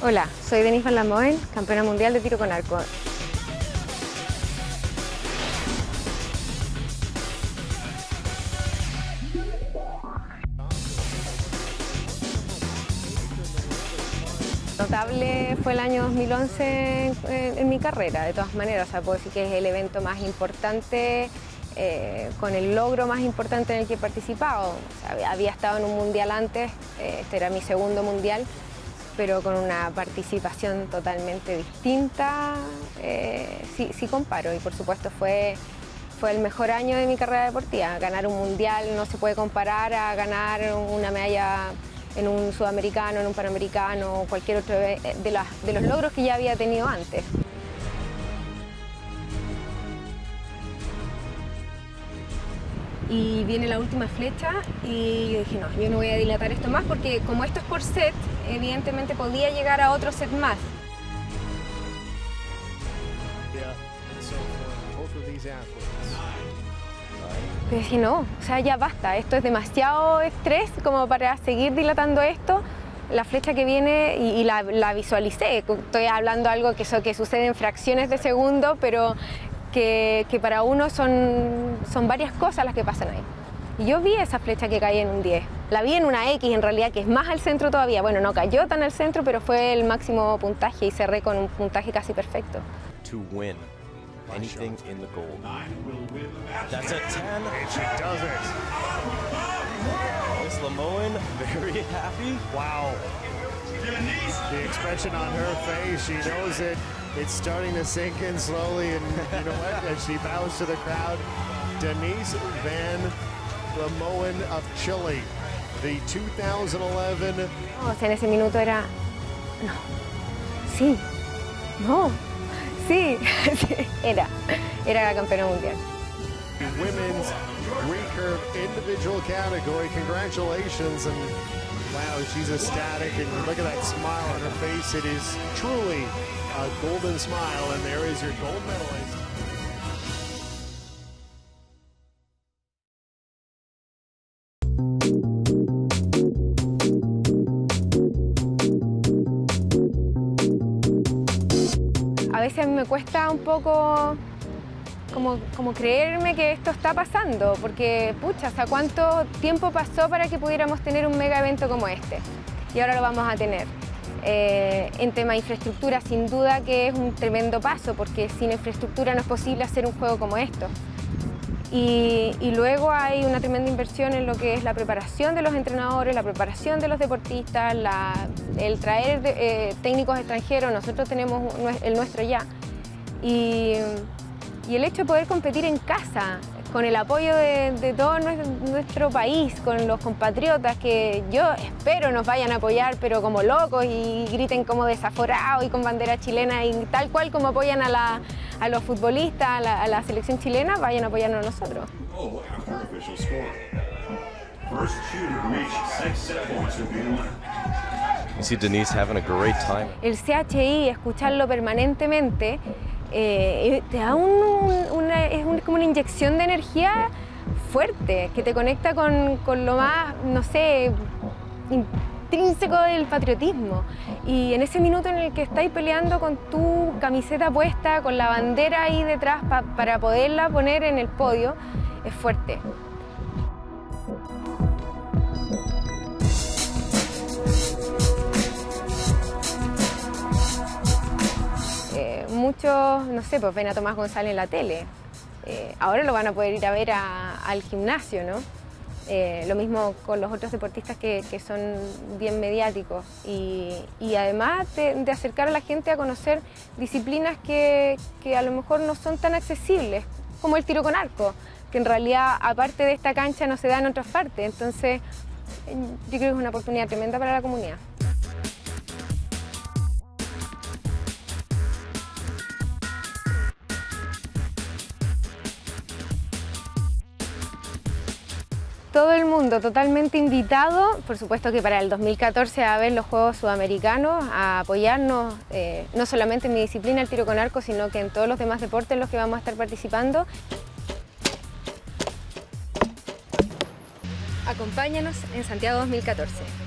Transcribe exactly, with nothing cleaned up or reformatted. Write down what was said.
Hola, soy Denise Van Lamoen, campeona mundial de tiro con arco. Notable fue el año dos mil once en, en mi carrera, de todas maneras. O sea, puedo decir que es el evento más importante, eh, con el logro más importante en el que he participado. O sea, había estado en un mundial antes, eh, este era mi segundo mundial, pero con una participación totalmente distinta, eh, sí, sí comparo. Y por supuesto fue, fue el mejor año de mi carrera deportiva. Ganar un mundial no se puede comparar a ganar una medalla en un sudamericano, en un panamericano, o cualquier otro de, las, de los logros que ya había tenido antes. Y viene la última flecha y yo dije, no, yo no voy a dilatar esto más porque como esto es por set, evidentemente podía llegar a otro set más. Pero dije, no, o sea, ya basta, esto es demasiado estrés como para seguir dilatando esto. La flecha que viene y, y la, la visualicé, estoy hablando de algo que, eso, que sucede en fracciones de segundo, pero que, que para uno son, son varias cosas las que pasan ahí. Y yo vi esa flecha que caía en un diez, la vi en una X en realidad, que es más al centro todavía. Bueno, no cayó tan al centro, pero fue el máximo puntaje y cerré con un puntaje casi perfecto. To win anything in the gold. That's a ten. And she does it. Miss Lamoen, very happy. Wow. The expression on her face, she knows it. It's starting to sink in slowly, and you know what? As she bows to the crowd, Denise Van Lamoen of Chile, the two thousand eleven. No, o sea, en ese minuto era, no, sí, no, sí, sí, era, era la campeona mundial. Women's recurve individual category, congratulations, and wow, she's ecstatic, and look at that smile on her face. It is truly a golden smile, and there is your gold medalist. A veces a mí me cuesta un poco como, como creerme que esto está pasando, porque pucha, o sea, ¿cuánto tiempo pasó para que pudiéramos tener un mega evento como este? Y ahora lo vamos a tener. Eh, en tema de infraestructura, sin duda que es un tremendo paso, porque sin infraestructura no es posible hacer un juego como esto. Y, y luego hay una tremenda inversión en lo que es la preparación de los entrenadores, la preparación de los deportistas, la, el traer de, eh, técnicos extranjeros. Nosotros tenemos el nuestro ya. Y, y el hecho de poder competir en casa, con el apoyo de, de todo nuestro, nuestro país, con los compatriotas que yo espero nos vayan a apoyar, pero como locos y griten como desaforados y con bandera chilena y tal cual como apoyan a, la, a los futbolistas, a la, a la selección chilena, vayan a apoyarnos a nosotros. Oh, artificial score. First shooter reached six set points with the winner. You see Denise having a great time. El C H I, escucharlo permanentemente, Eh, te da un, una, es un, como una inyección de energía fuerte, que te conecta con, con lo más, no sé, intrínseco del patriotismo. Y en ese minuto en el que estáis peleando con tu camiseta puesta, con la bandera ahí detrás pa, para poderla poner en el podio, es fuerte. Muchos, no sé, pues ven a Tomás González en la tele. Eh, ahora lo van a poder ir a ver a, al gimnasio, ¿no? Eh, lo mismo con los otros deportistas que, que son bien mediáticos. Y, y además de, de acercar a la gente a conocer disciplinas que, que a lo mejor no son tan accesibles, como el tiro con arco, que en realidad, aparte de esta cancha, no se da en otras partes. Entonces, yo creo que es una oportunidad tremenda para la comunidad. Todo el mundo totalmente invitado, por supuesto que para el dos mil catorce a ver los Juegos Sudamericanos, a apoyarnos eh, no solamente en mi disciplina, el tiro con arco, sino que en todos los demás deportes en los que vamos a estar participando. Acompáñanos en Santiago dos mil catorce.